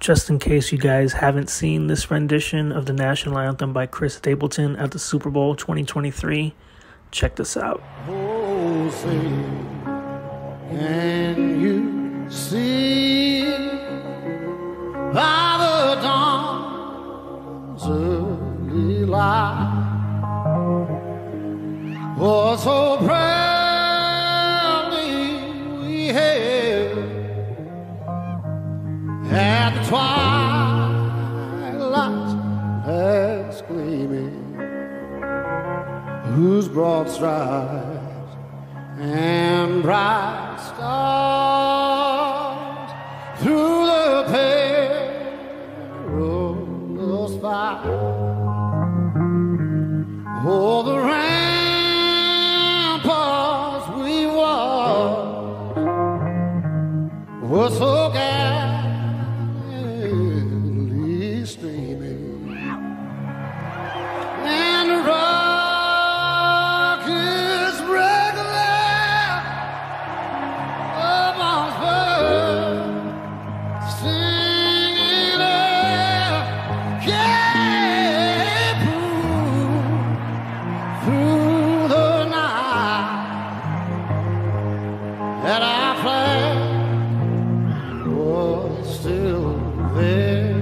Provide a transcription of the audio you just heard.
Just in case you guys haven't seen this rendition of the national anthem by Chris Stapleton at the Super Bowl 2023, check this out. Oh, say, can you see by the dawn's early light what so proudly we hailed at the twilight's last gleaming, whose broad stripes and bright stars through the perilous fight, oh, the ramparts we watched were so gallantly streaming, and the rockets regular amongst birds singing out, yeah, through the night that our flag was still there.